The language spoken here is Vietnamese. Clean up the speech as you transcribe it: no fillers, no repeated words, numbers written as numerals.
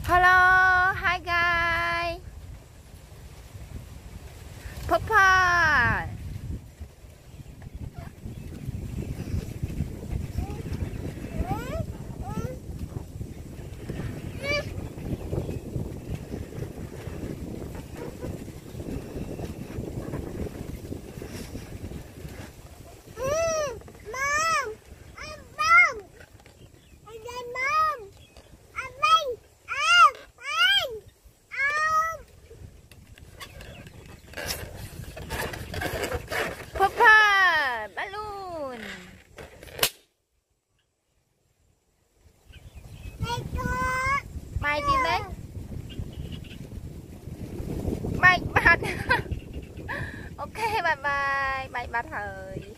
Hello, hi guys. Papa. Papa, balloon. Mày gì đấy? Mày bắt. Ok, bye bye. Bye bye thời.